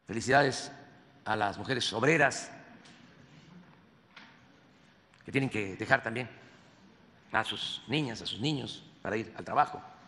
Felicidades a las mujeres obreras que tienen que dejar también a sus niñas, a sus niños para ir al trabajo.